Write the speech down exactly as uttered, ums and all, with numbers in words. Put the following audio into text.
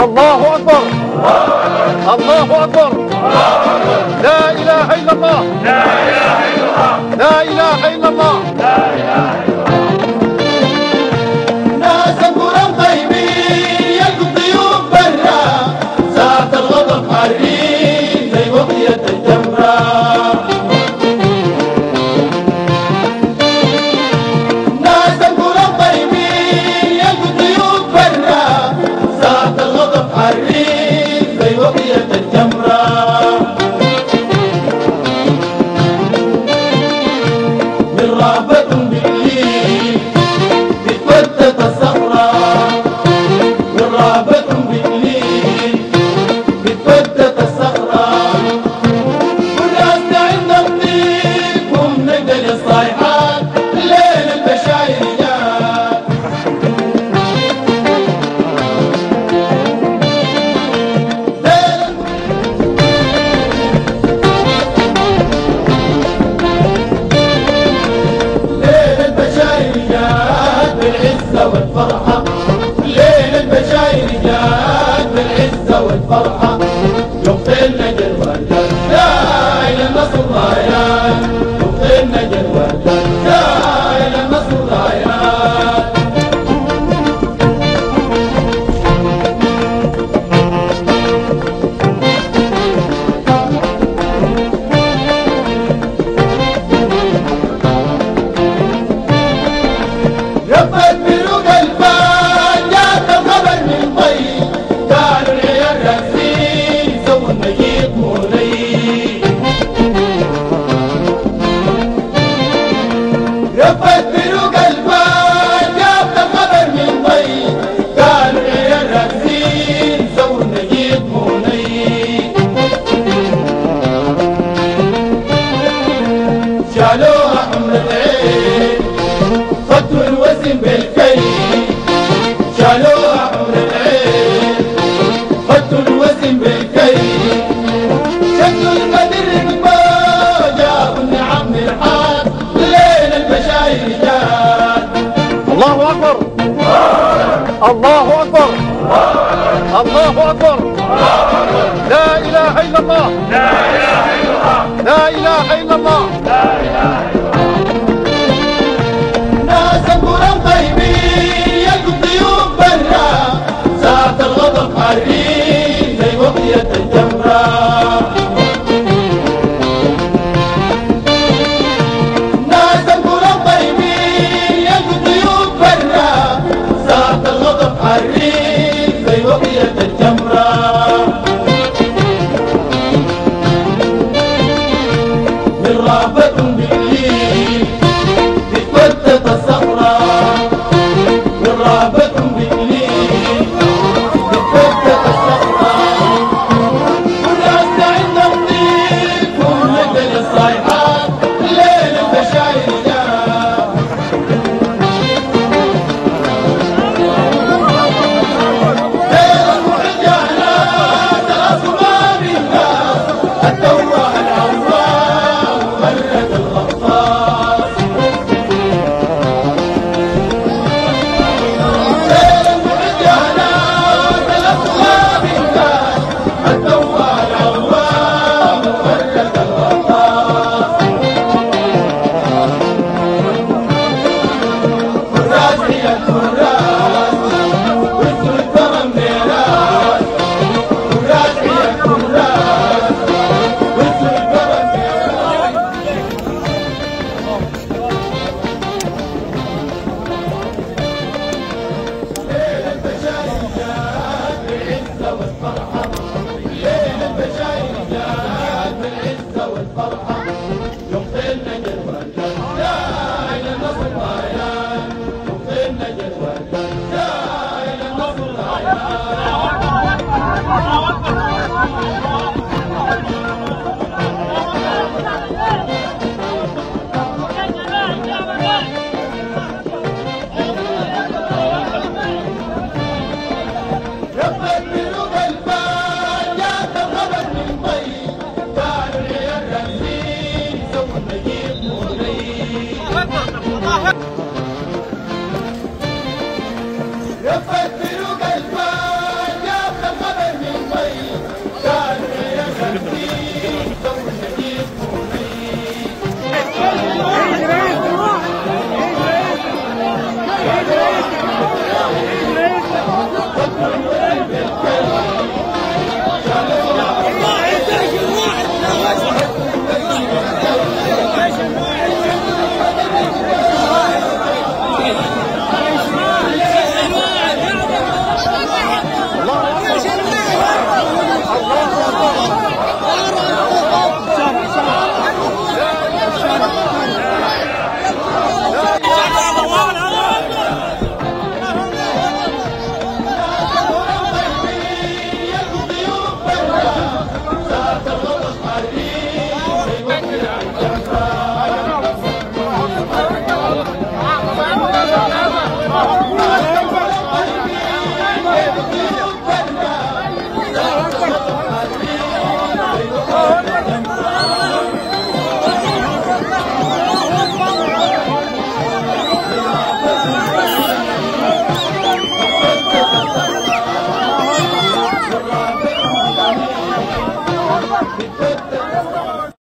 الله أكبر. الله أكبر. لا إله إلا الله. لا إله إلا الله. لا إله إلا الله. لا إله إلا الله. ناس قرى طيبين يلقوا الضيوف برا، ساعة الغضب حارين زي وقية الجمرة. ناس قرى طيبين يلقوا الضيوف برا، ساعة الغضب حارين زي وقية الجمرة. من رهبة بالليل بتفتت الصخرة، من رهبة بالليل بتفتت الصخرة. والناس عندنا نطيب ومنقل الصيحات، ليل البشاير جات. ليل البشاير جات بالعزة والفرحة، ليل البشاير جات بالعزة والفرحة. يقتلنا جلوة داعي للنصر رايات، يقتلنا جلوة داعي للنصر رايات. رفت بروق الفان جات الخبر من طيب، قالوا العيال راسين سووا النقيض مولي. رفت بروق الفان جات الخبر من طيب، قالوا العيال راسين سووا النقيض مولي. شالوها حمرة عين خدوا الوزن بالكيل، شالوها حمرة عين خدوا الوزن بالكيل. شكلوا القدر ركبوا جابوا النعم مرحات، ليل البشاير جات. الله أكبر. الله أكبر. الله أكبر. لا إله إلا الله. لا إله إلا الله. لا إله إلا الله. لا إله إلا الله. ناس قرى طيبين يلقوا الضيوف برا، ساعة الغضب حارين زي وقية الجمرة. ناس قرى طيبين يلقوا الضيوف برا، ساعة الغضب حارين زي وقية الجمرة. من رهبة بالليل بتفتت الصخرة، من رهبة بالليل بتفتت الصخرة. والناس عندنا نطيب ومنقل الصيحات، ليل البشاير جات. ليل المحجانات الأصوات الناس، التواه العوام ومرة الغطاس. ليل المحجانات الأصوات الناس، التواه العوام ومرة الغطاس. كراس هي الكراس وانتو الكرم ميراث، كراس هي الكراس وانتو الكرم ميراث. ليل البشاير جات بالعزة والفرحة، ليل البشاير جات بالعزة والفرحة.